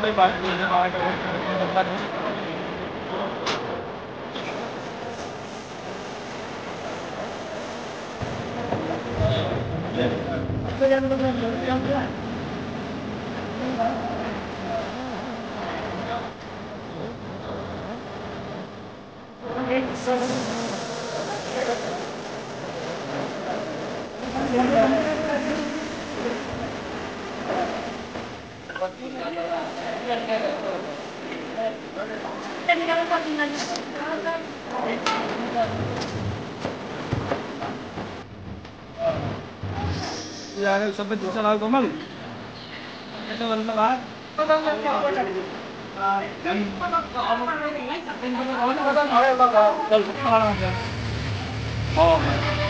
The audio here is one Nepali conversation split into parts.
Ya, sampai di sana aku mal. Itu mana? Oh.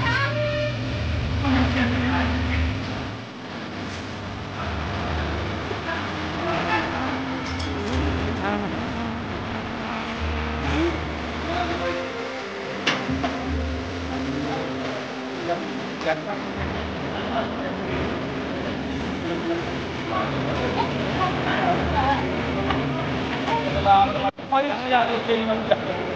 Oh ya, ya,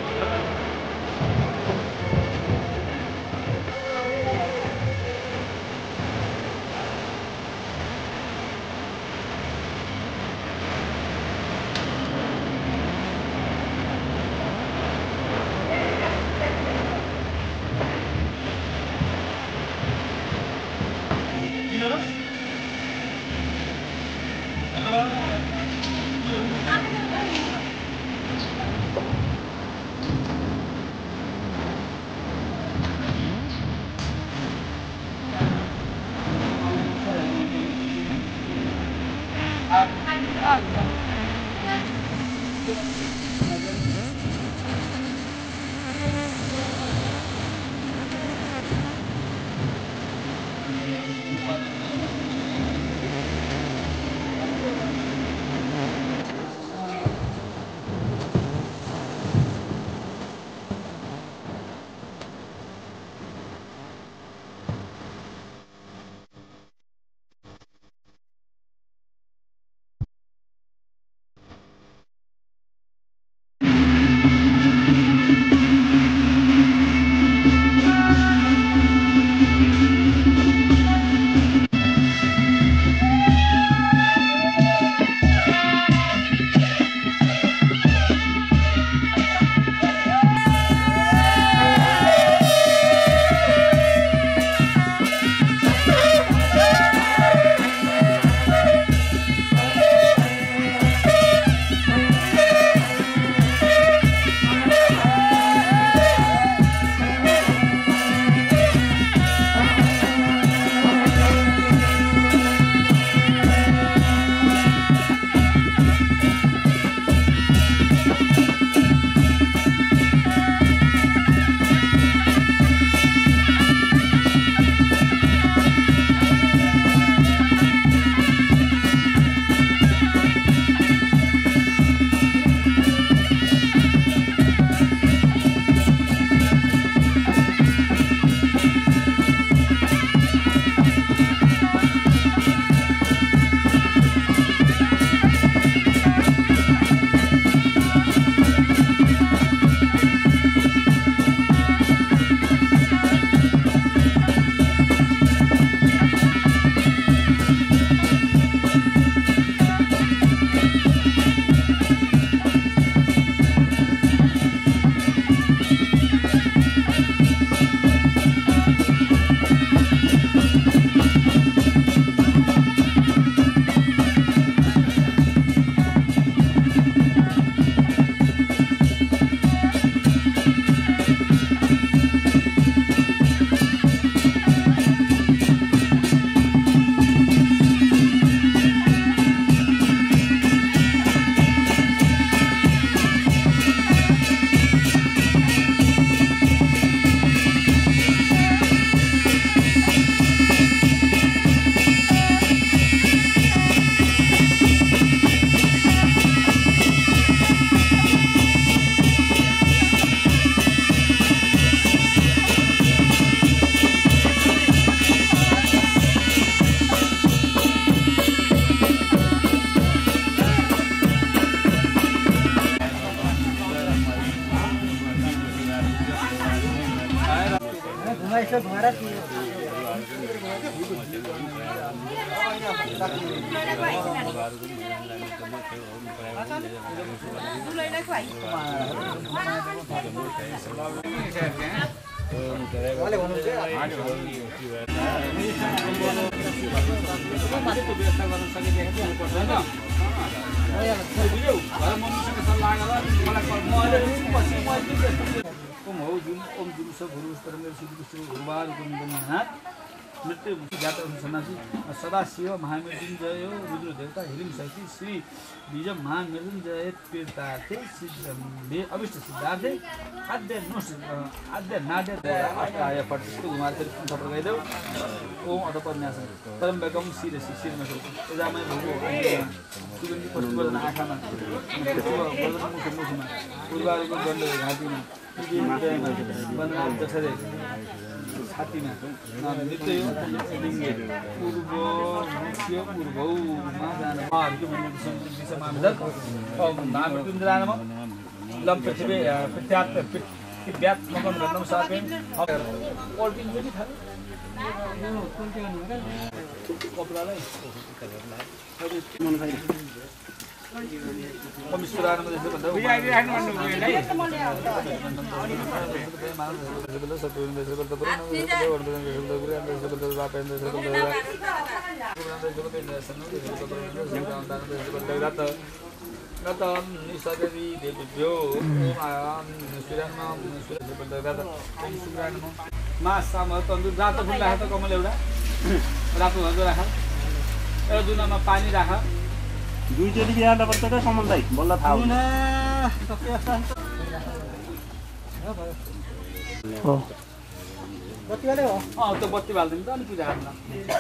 Sadashiv महामृत्युंजय रुद्र देवता हिरिम सहित श्री बीज महामृत्युंजय तीर्थार्थे अभिष्ट सिद्धार्थे आद्य नाद्य अष्टाय पट्टु घुमाते थप्पड़ गइदेऊ ओम अधपन्यास परम्बकम शिर शिरमा एजामै भोगो सुगन्धि पशुवदन आँखामा मुखमा पूर्वाहरूको दण्ड घाँटीमा बन्दना जठरे छातीमा नित्य लिङ्गे पूर्व मुख्य पूर्वौमा जान दिशामा महामृत्युञ्जयानम लम पृथ्वी पृथ्व्यात मकन गर्नम सापेन पल्टिन पनि थाल्यो कपडालाई कमिस्टरानमा जस्तो भन्दा मासामा तन्दुर रातो फुल राख त कमल एउटा रातो धन्जो राख एउटा जुनामा पानी राख दुईचोटि बिहा पर्छ क्या कमल दाइ बल्ल थाहा हुँदैन बत्ती हाल्यो त्यो बत्ती हाल्दिनु त अनि पूजा गर्नु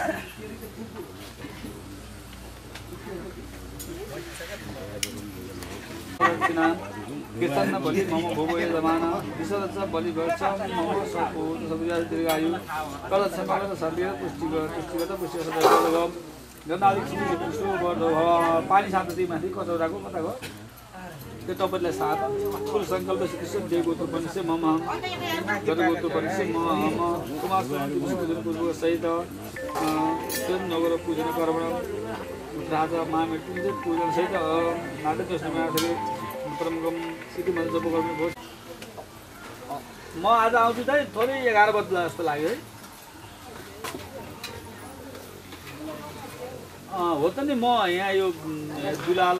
कीर्तन बलि मम भोगो जमाना विसर्ज बलि गर्छ मम सको सबैले दीर्घायु कलश समागत सर्वे पुष्टिगत पुष्टिगत गन्धाले छिमेकी पुष्टो गर्दो पानी सातती माथि कचौराको कता गयो त्यो तपाईले साथ फुल संकल्प सिद्ध दिएको त पनि से मम गरेको त पनि से मम कुमार पूजन सहित स्वयं नगर पूजन कर्म राजा महामृत्युञ्जय पूजन सहित नाटक कृष्णमा परमगम सिद्धि मन्त्र जप गर्नुभयो म आज आउँछु चाहिँ थोरै 11 बज्ला जस्तो लाग्यो है हो त नि म यहाँ यो दुलाल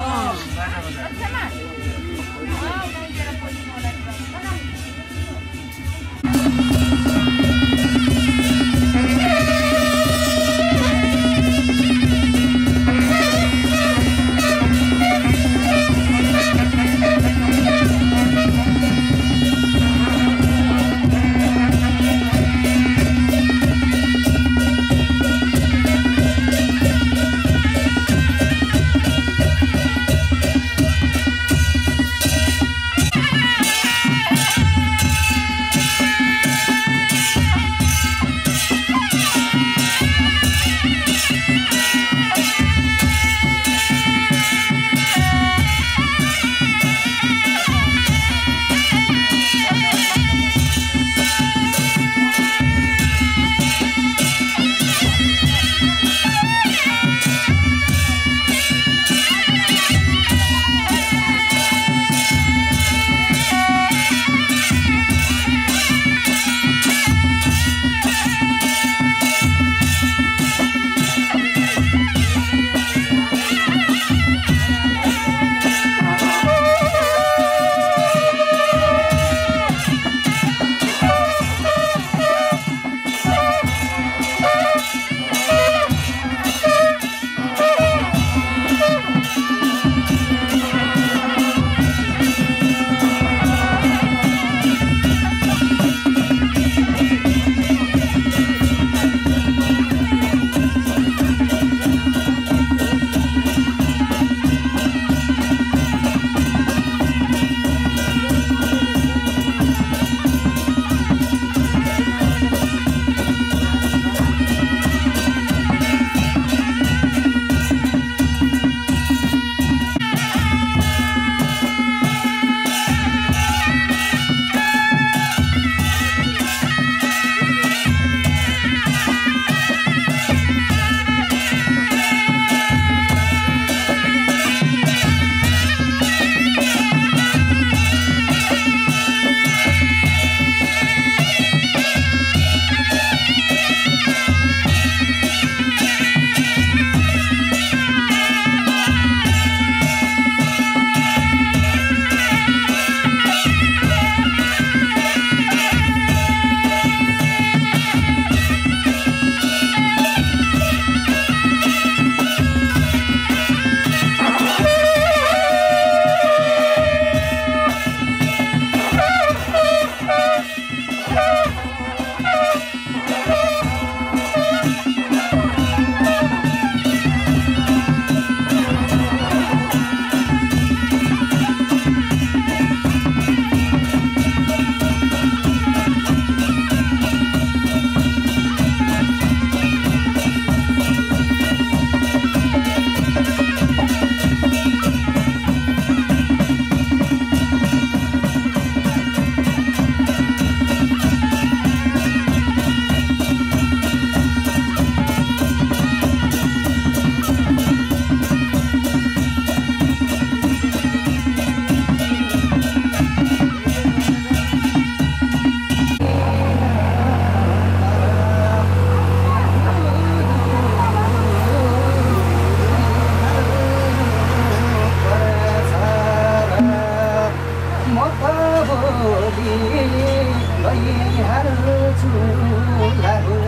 हाल्छु लाहुर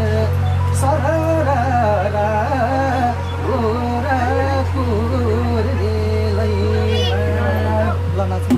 सररा गोरखपुर रेलैमा ल नाच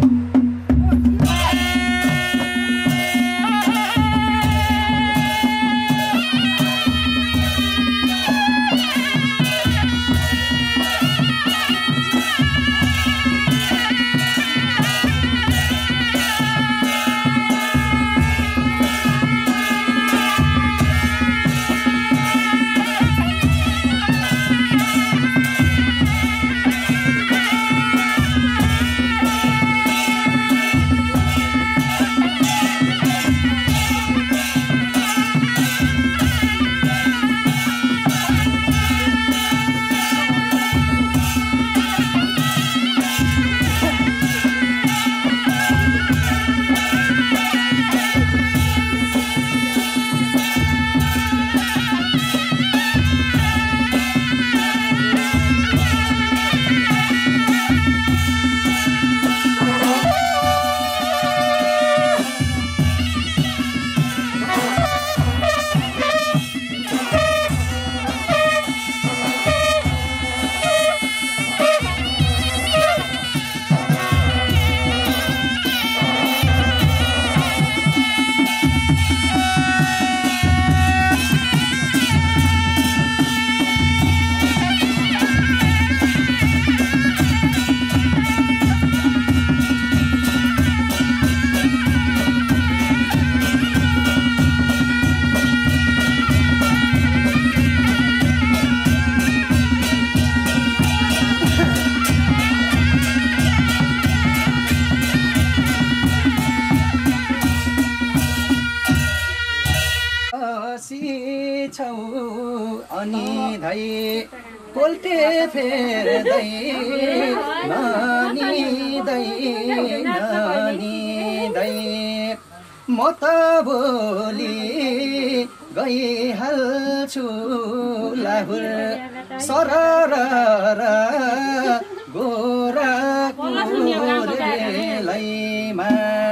अनि धै पोल्टे फेर्दै नानिँदै म त भोलि गइहाल्छु लाहुर सरर गोरखपुर रेलैमा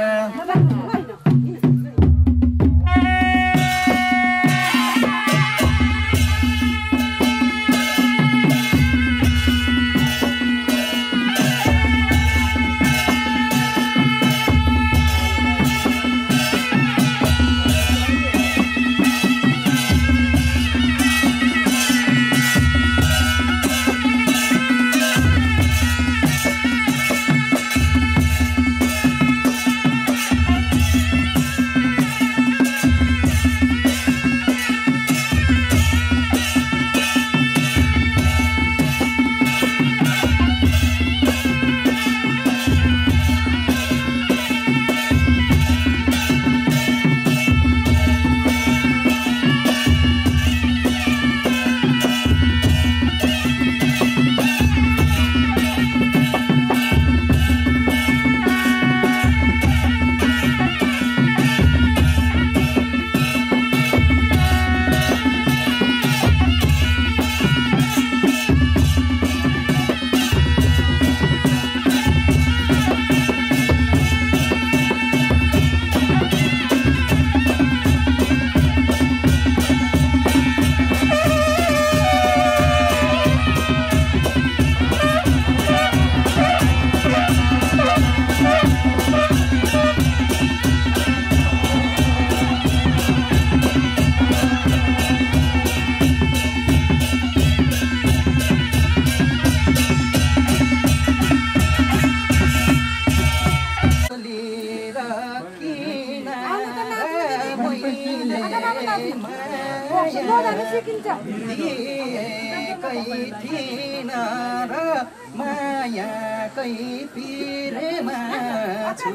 मायाकै पिरेमा छु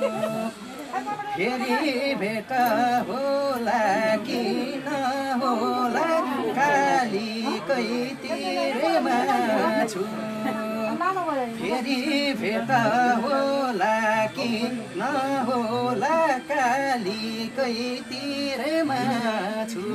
फेरि भेट होला कि नहोला कालीकै तिरेमा छु फेरि भेट होला कि नहोला कालीकै तिरेमा छु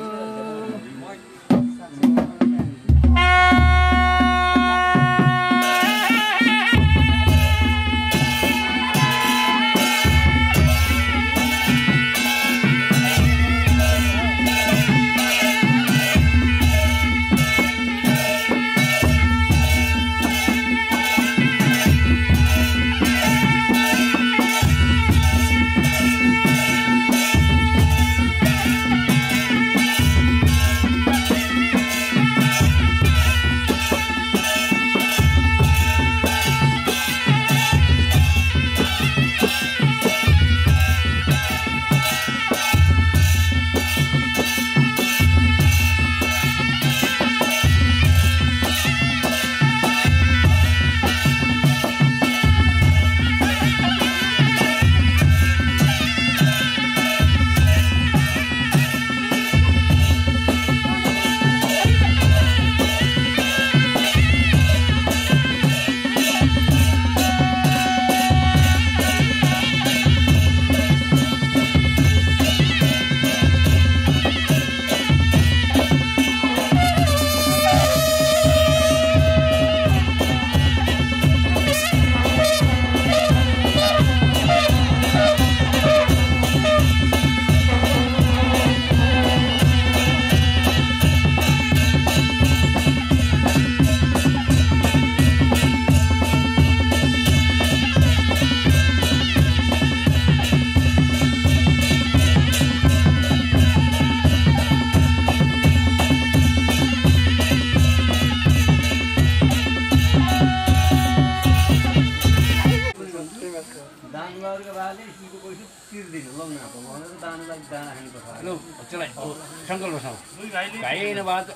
Lu, celai. Sangkal bersama. Gaya ini baat,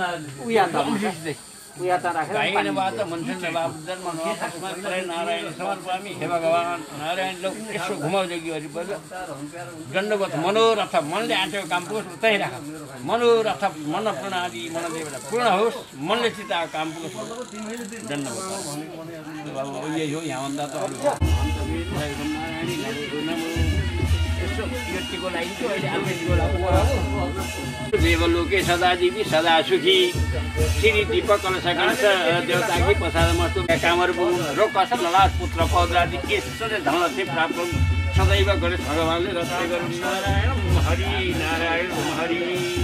gaya ini baat, manusia ini baat, dan manusia asmat lain Narayan, samar kami, He Bhagavan, Narayan, lu isu घुमाउ जगी गरी बजा. दण्डवत मनोरथ मनले आँटेको काम पुगोस् उतै राख. मनोरथ मन प्रणाली मनदेवता पूर्ण होस्, मनले चिताएको काम पुगोस्. दण्डवत. बाबु यही हो यहाँ भन्दा त अरु. देवलोके सदाजीवी सदा सुखी श्री दीपक कलशकांश देवता की प्रसाद मस्तु कामहरू पुग्नु रोग कष्ट ललास पुत्र पौद्रादि केशले धनलक्ष्मी प्राप्त सदैव गणेश भगवानले रचना गर्नु नारायण हरि नारायण हरि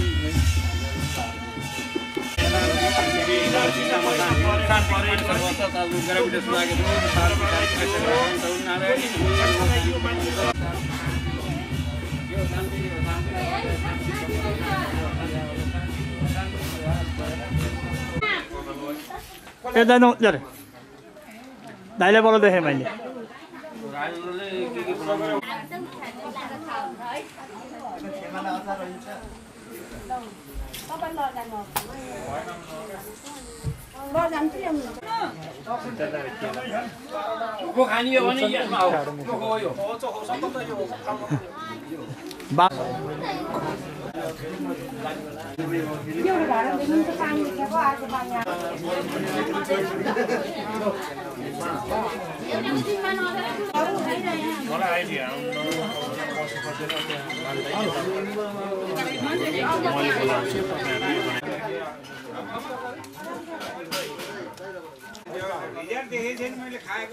ए दाइ नमस्कार दाइले बोला देखेँ मैले को खानी हो भने यसमा हो को यो बा मैले खाएको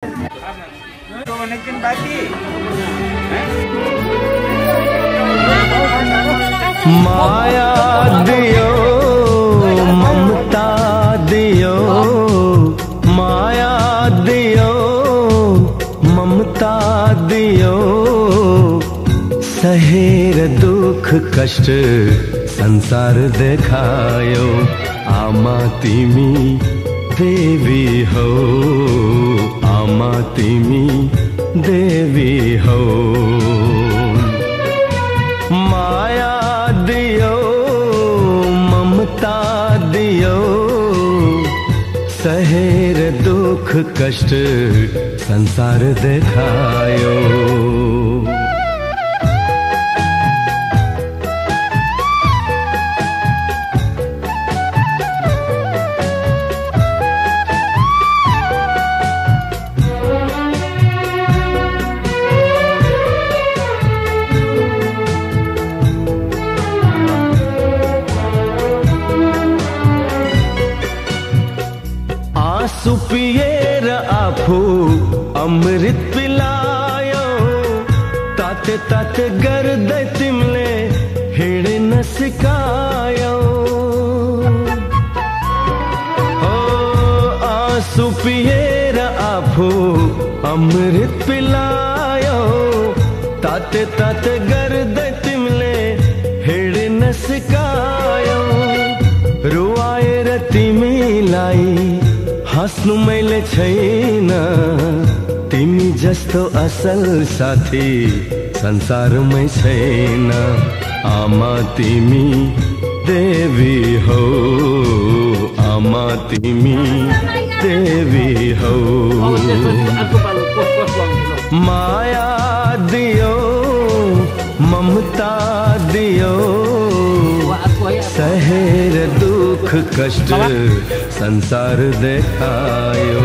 माया दियो ममता दियो माया दियो ममता दियो सहेर दुख कष्ट संसार देखायो आमा तिमी देवी हो आमा तिमी देवी हो माया दियो ममता दियो सहेर दुख कष्ट संसार देखायो आँसु पिएर आफू अमृत पिलायो ताते ताते गर्दै तिमीले हिँड्न सिकायो हो आँसु पिएर आफू अमृत पिलायो ताते ताते गर्दै तिमीले हिँड्न सिकायो रुवाएर तिमीलाई हाँस्नु मैले छैन तिमी जस्तो असल साथी संसारमै छैन आमा तिमी देवी हो आमा तिमी देवी हो माया दियो ममता दियो सहेर दुख कष्ट संसार देखायो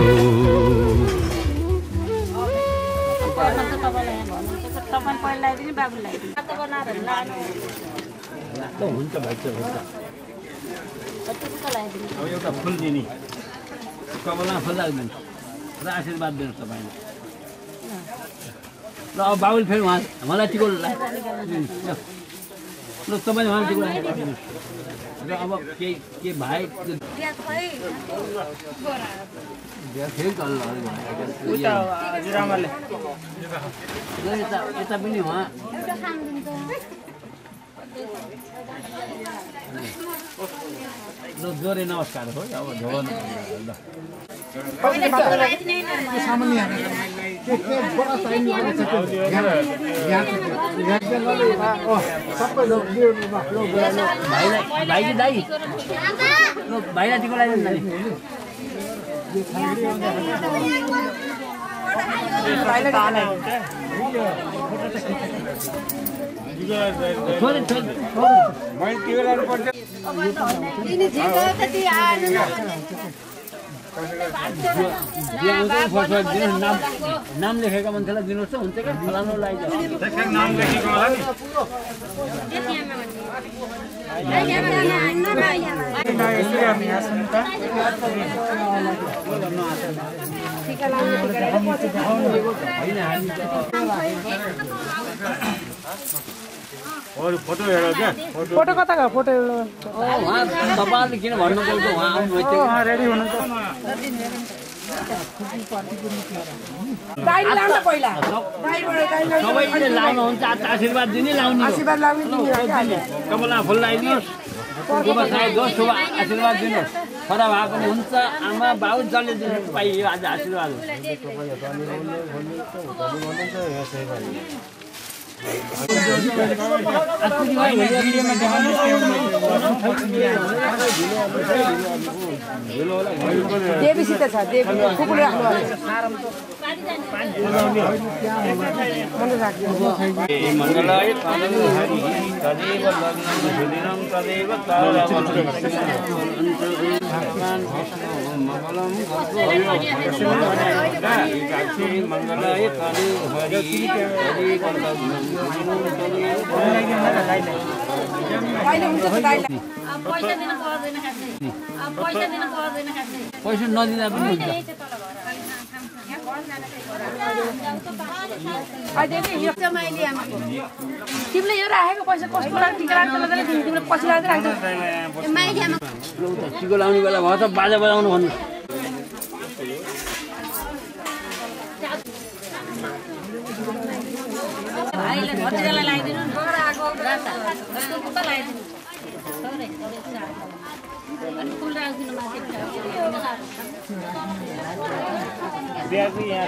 एउटा फुल दिने कमलमा फुल लाग्दैन र आशीर्वाद दिनु तपाईँले ल अब बाबुले फेरि उहाँ मलाई टिको ल तपाईँ उहाँ टिको र अब के भाइ यता पनि उहाँ जोरे नमस्कार हो अब धोन भाइले दाइ भाइलाई टिको लगाइदिनु नाम लेखेको मान्छेलाई दिनुहोस् हुन्छ क्या फलानु नाम लेखेको फोटो हेर फोटो कता गयो फोटो तपाईँले किन भन्नुभएको उहाँ आउनुभएको रेडी हुनुहुन्छ सबैले लाउनुहुन्छ आशीर्वाद दिने लाउने कमलमा फुल लगाइदिनुहोस् शुभ आशीर्वाद दिनुहोस् छोरा भए पनि हुन्छ आमा बाउ जसले दिनु पाइयो आज आशीर्वाद देवीसित छ देवी कुकुर राख्नु मङ्गलाय तदेव लग्नं तदेव मङ्गलाय पैसा नदिँदा पनि हुन्छ तिमीले यो राखेको पैसा कस्तो लाग्छ टिका लाग्छ तिमीले पछि लाग्दै राख्छ टिको लाउने बेला भयो त बाजा बजाउनु भन्नु भाइले भतिजालाई लगाइदिनु नि आगो राता कस्तो कुता लगाइदिनु अनि फुल राखिदिनु माथि ब्यागी यहाँ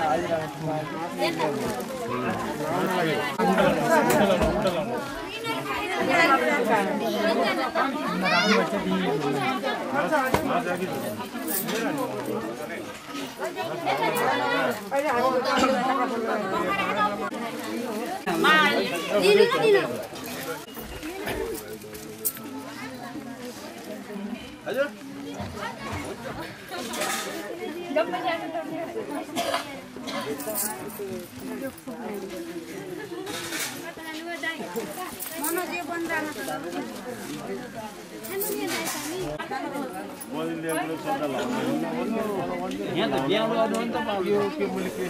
यहाँ त ब्याउनु गर्नु नि त पाउँयो के मैले के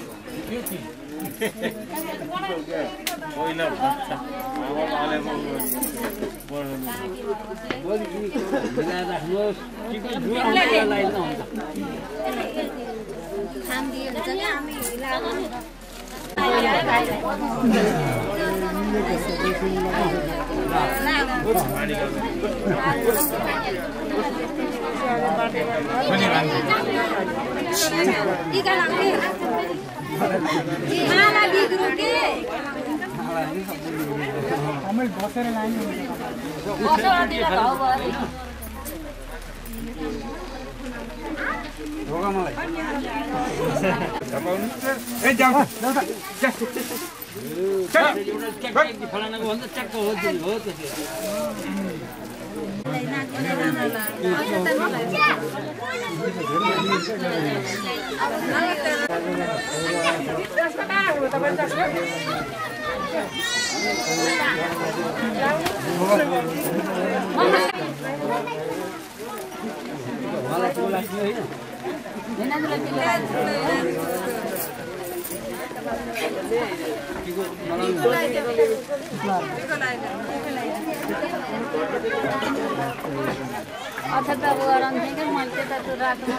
पहिला भन्छ राख्नुहोस् लगाइदिनु हुन्छ खाम दिए हुन्छ नि हामी टीका लागे माला बिग्रो के हामी बसेर लाइन बसेर दिएर भाउ भयो ढोका मलाई ए जाऊ फलानाको भन्दा च्याक्क हो त्यसो अच्छा त गरम थियो कि मैले त्यता त्यो राख्नु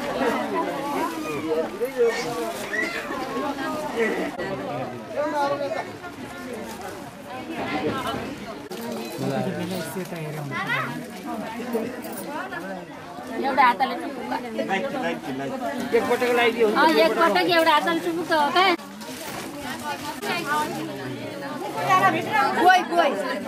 एउटा हातले एकपटक लगाइदियो एकपटक एउटा हातले चुपुक हो क्या कोही कोही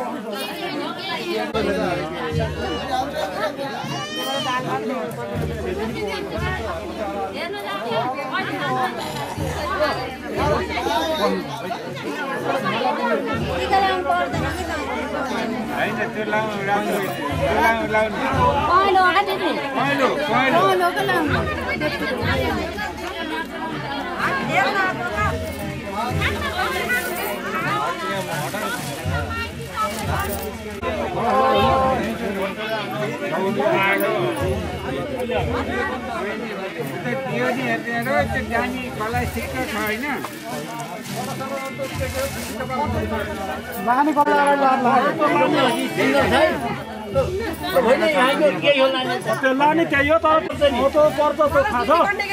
लाने चाहिए तो पर्छ तो खाछ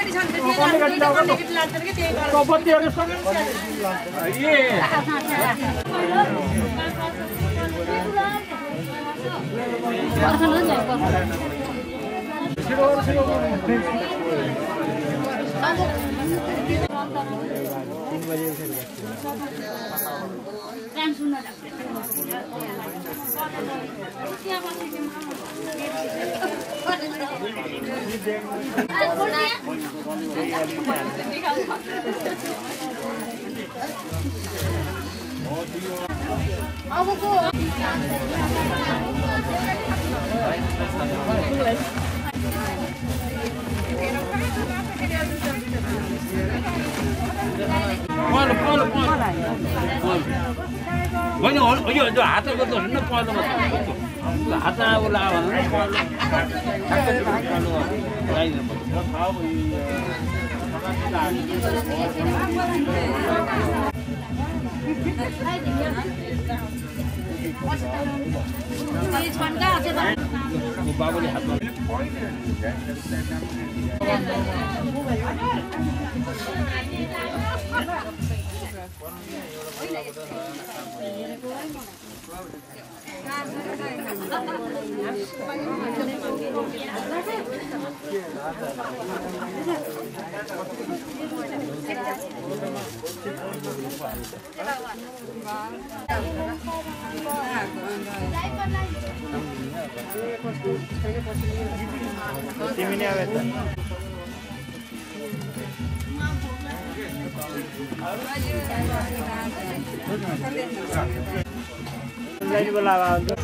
यो हातको त होइन पहलोमा हात अब लाग्यो भने पहलो बाबुले हातमा तिमी नै आवे त लाइन बोला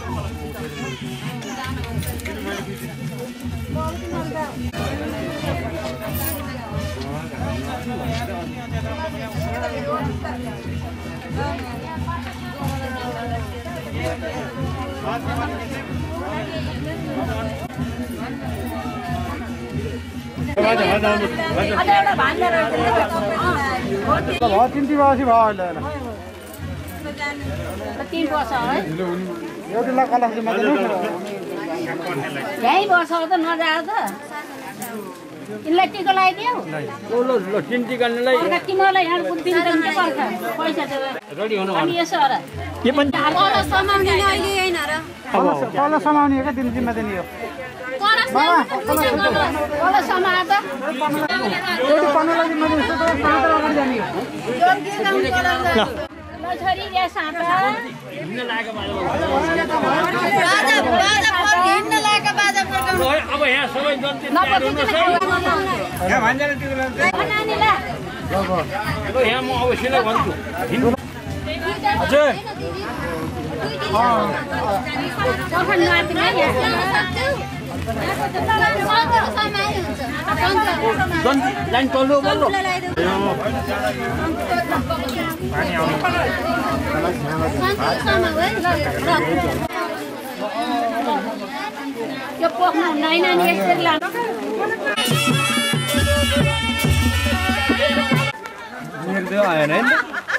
यही बस्छ त नजाऊ त यिनलाई टिका लगाइदिऊ ल तिन टिका गर्नलाई तिमीहरूलाई यहाँ बुद्धि के पर्छ पैसा रेडी हुनु अनि यसो र के पनि तल समाउने अहिले हैन र तल समाउने हो क्या दिन दिनमा दिने हो तल समा त ल छोरी रे साँपा हिँड्न लागेको अब यहाँ सबै जनता यहाँ म अवश्य नै भन्छु लाइन तल्लो बल्लो यो पोख्नु हुँदैन नि यसरी लानु निर्देव आएन है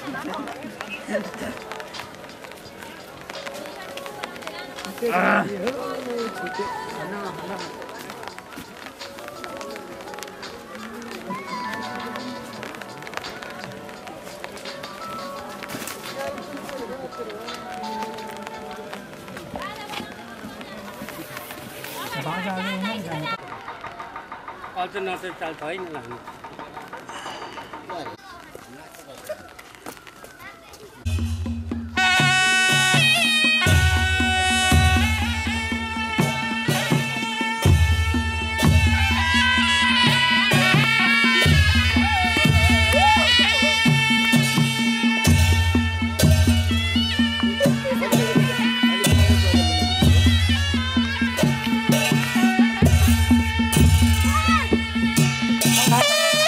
अल्टरनेटिभ चाल छैन लाग्ने Bye.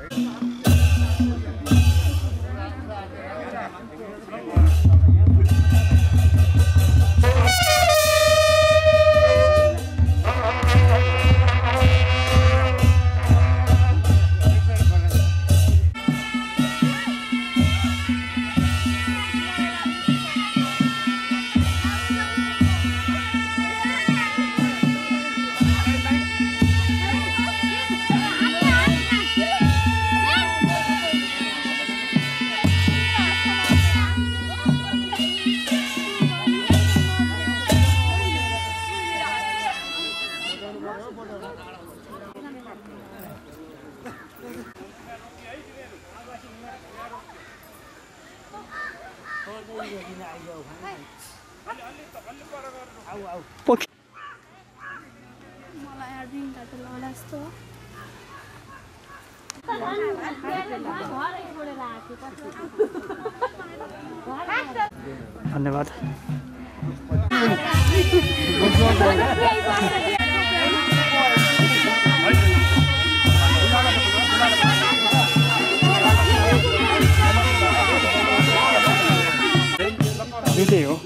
धन्यवाद। दुईटै हो।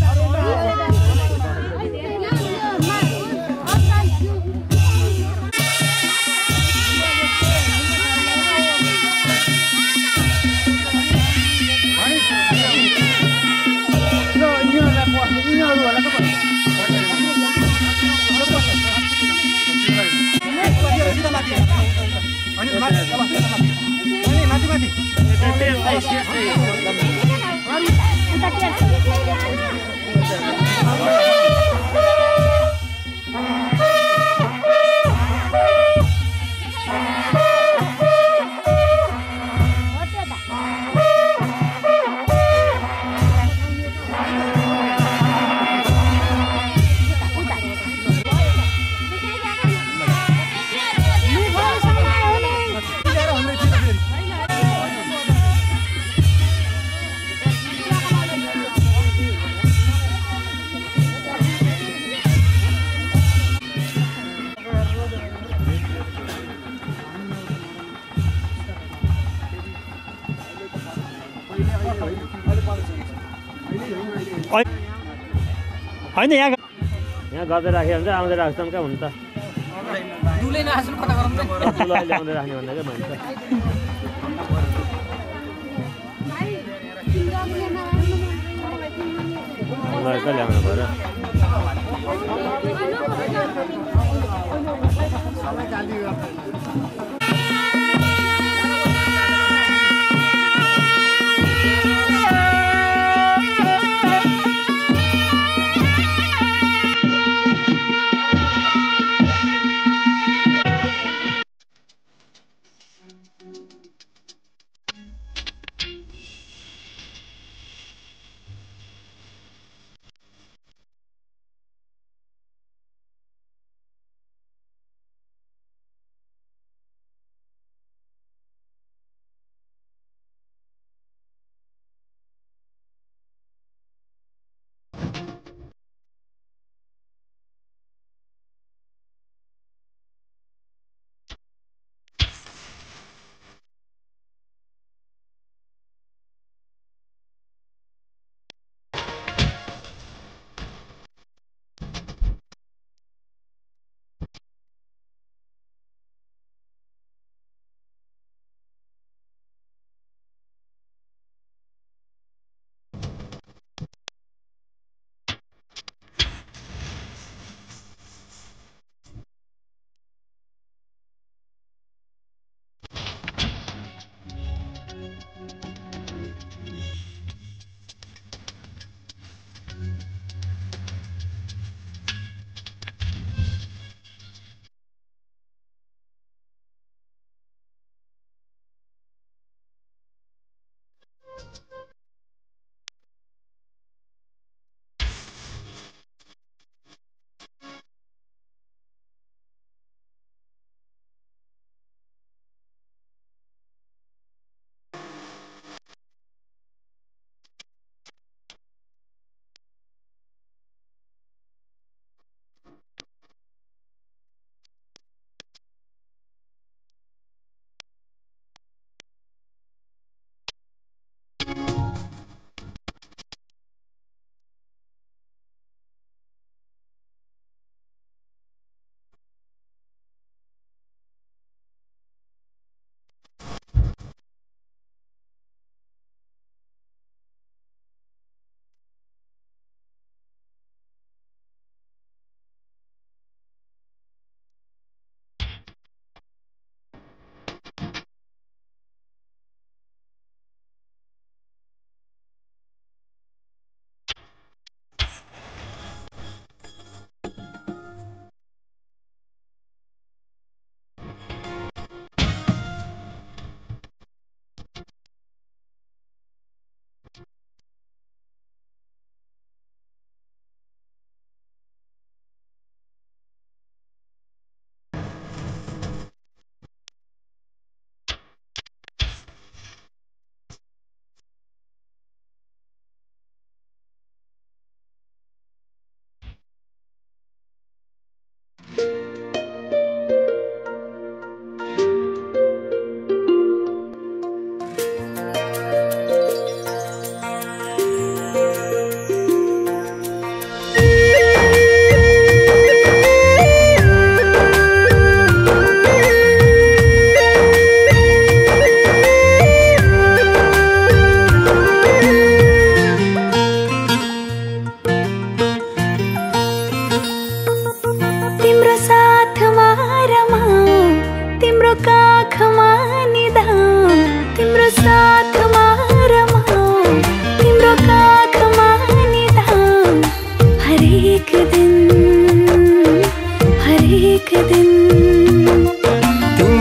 होइन यहाँ गर्दै राख्यो भने चाहिँ आउँदै राख्छौँ क्या हुन त दुलै नआस्नु कता गरौँ त दुलै ल्याउँदै राख्ने भन्दा क्या भन्छ ल त ल्याउनु पर्यो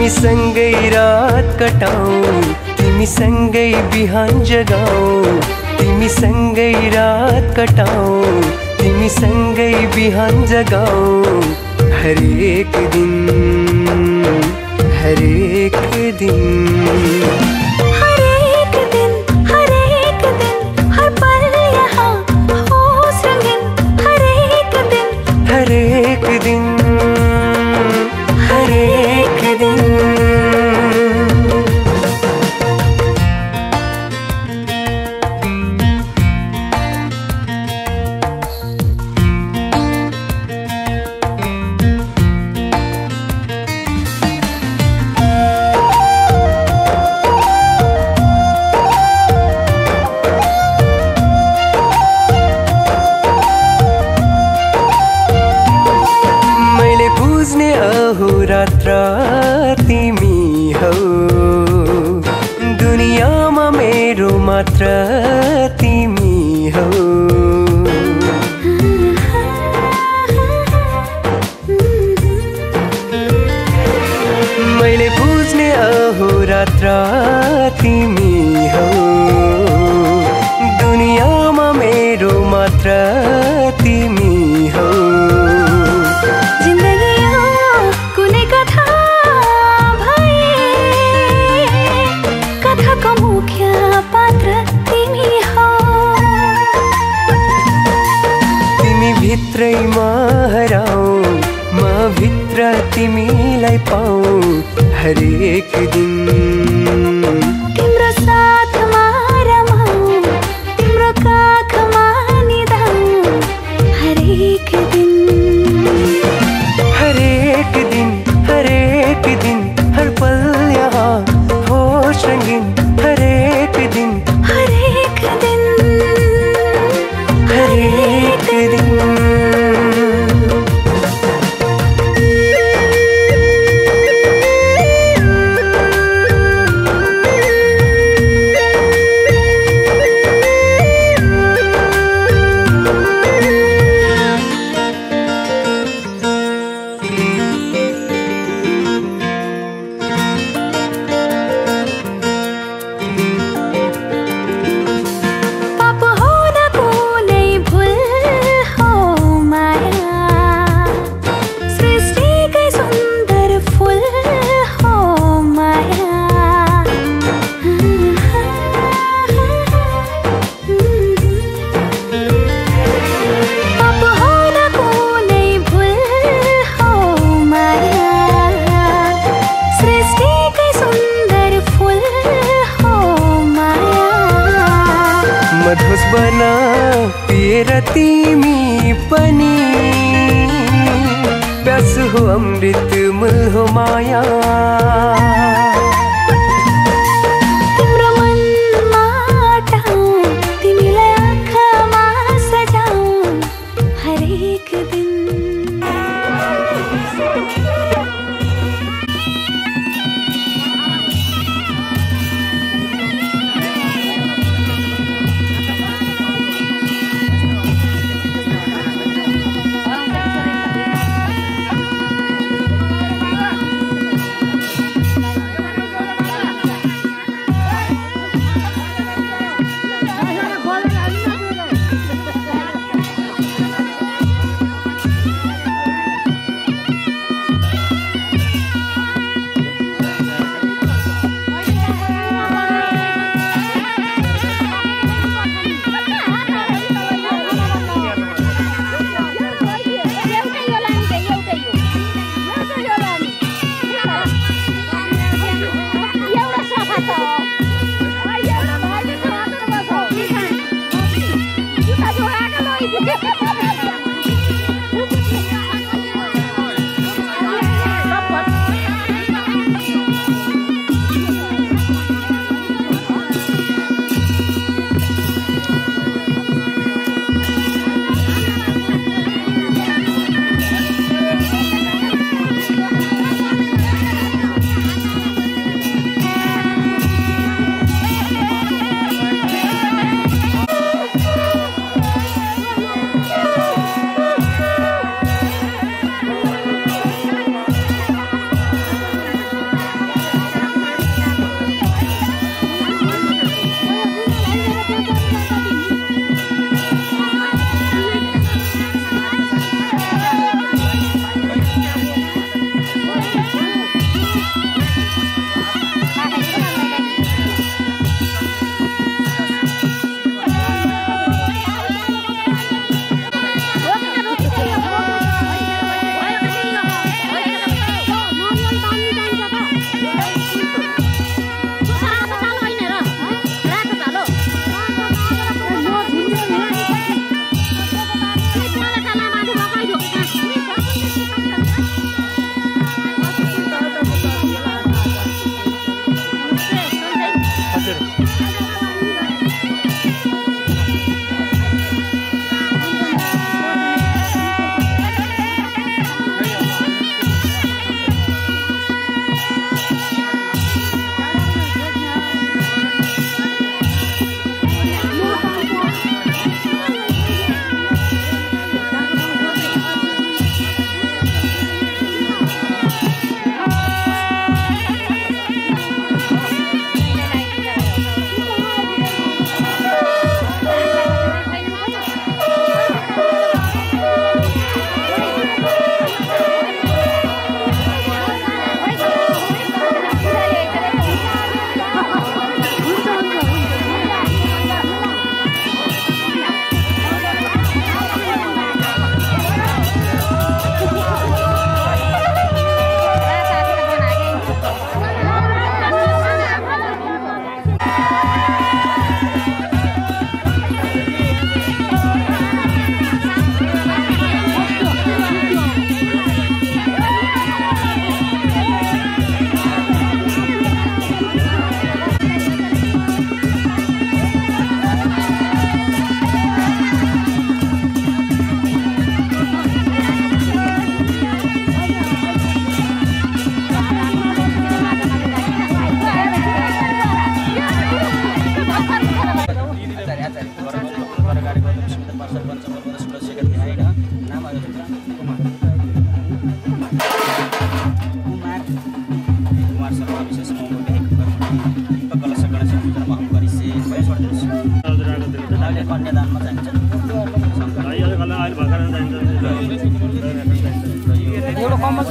सँगै रात कटाऊ, तिमी सँगै बिहान जगाऊ, तिमी सँगै रात कटाऊ, तिमी सँगै बिहान जगाऊ। हरेक दिन हरेक दिन हरेक दिन हरेक दिन हर पल यहाँ होश रंगीन। हरेक दिन हरेक दिन हरेक दिन। रात्र तिमी हौ, दुनियाँमा मेरो मात्र तिमी हौ। मैले बुझ्ने अहोरात्र तिमी हौ, दुनियाँमा मेरो मात्र तिमी हौ। भित्रैमा हराऊ, म भित्र तिमीलाई पाऊ। हरेक दिन तिम्रो साथमा रमाऊ, तिम्रो काखमा निदाऊ। हरेक दिन हरेक दिन हरेक दिन हर पल यहाँ होश रंगीन। हरेक दिन हरेक दिन हरेक दिन। मधुस बना पिएर तिमी पनि, प्यास हो अमृत मूल हो माया। तिम्रो मनमा टाऊ, तिमीलाई आँखामा सजाऊ। हरेक दिन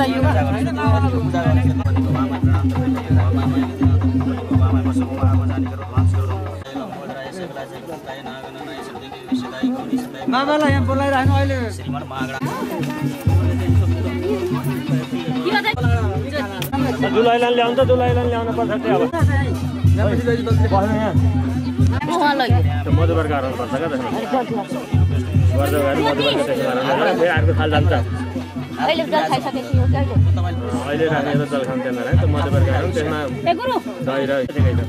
मामालाई यहाँ बोलाइराख्नु अहिले दुलाइलान ल्याउनु त दुलाइलान ल्याउनु पर्छ त्यो अब मधुबर गाह्रो पर्छ क्या त्यसमा गर्दा गएर मधुबर फेरि अर्को थाल जान्छ अहिले राखेर जल खान त्यहाँ त मधुबर गाह्रो त्यसमा दही र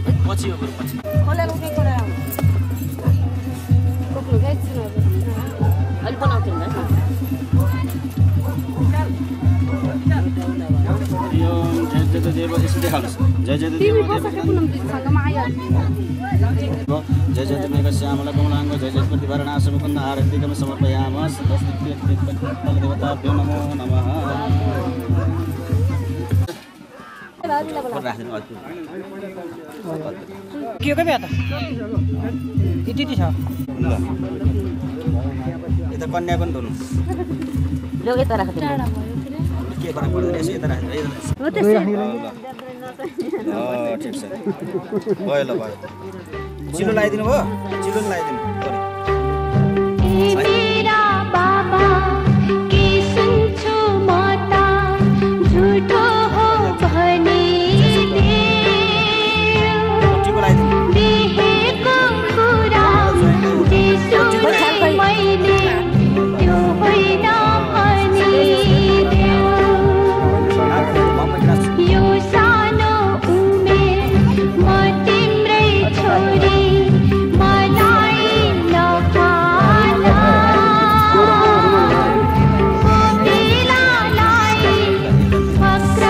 जय जय तुम्हें श्यामला कमलांग जय जय प्रतिभरणाश मुकुंद आरतिकम समर्पयामः देवताभ्यो नमो नमः के के बेटा यति छ यता कन्या पनि धुनु लो यता राख्दिनु के फरक पर्दैन यसो यता राख्नु हो त्यसै ठीक छ भयो ल भयो चिलो लगाइदिनु भयो चिलो लगाइदिनु मेरा बाबा के सुन्छु म त झुटो हो भने देखेको कुरा जेसु मैले त्यो होइन भने यो सानो उमेर म तिम्रै छोरी मलाई नखान बेलालाई फक्र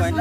होइन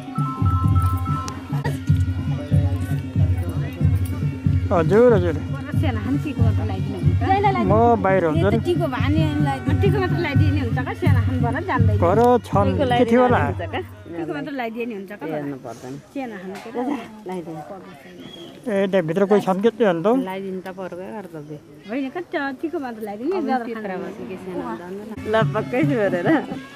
हजुर हजुर सेना हान्सीको मात्र लगाइदिनु हुन्छ म बाहिर हुन्छु नि टिको भानीलाई टिको मात्र लगाइदिने हुन्छ का सेना हानबाट जान्दैन घर छन् के थियो होला टिको मात्र लगाइदिने हुन्छ का हेर्नु पर्दैन सेना हानको लगाइदिनु ए त्यहाँ भित्र कोही छन् के त्यो अन्त लगाइदिनु त पर्यो कर्तव्य होइन कति टिको मात्र लगाइदिनु ज्यादा खाना के सेना ल पक्कै छु हेरेर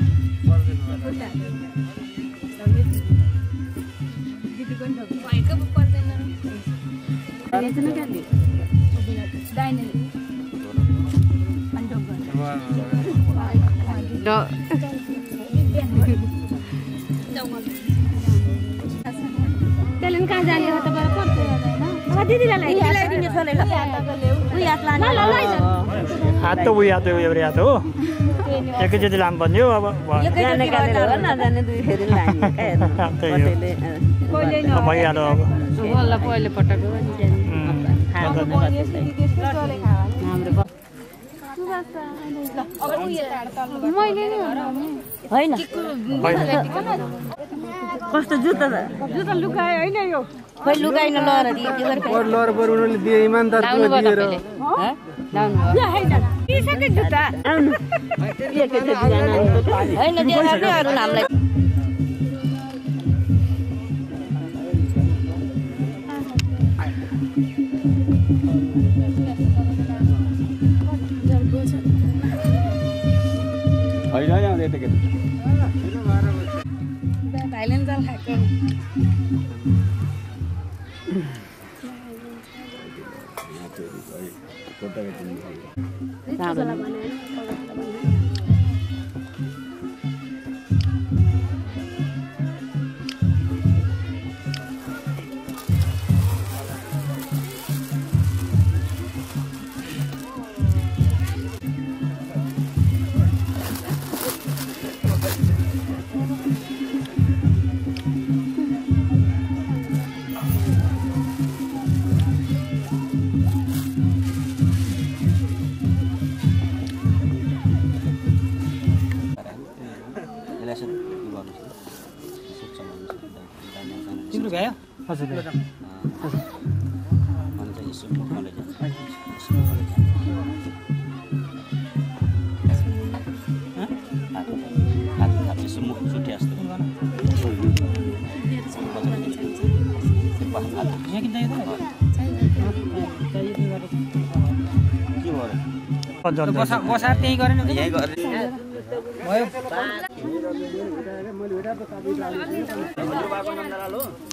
त्यसले कहाँ जाने हो तपाईँ पर्छ दिदीलाई ल्याइदिने छोले हात त उयो हात एउटा हात हो एकैचोटि लाम भन्यो अब भइहाल्यो अब पहिले पटक होइन कस्तो जुत्ता जुत्ता लुकायो होइन यो खोइ लुकाइन लर लर बरुनले दिए इमानदार दिएर जुत्ता होइन अरू नामलाई भाइले जाल खाएको तिम्रो गयो हजुर बसार त्यही गरेन भयो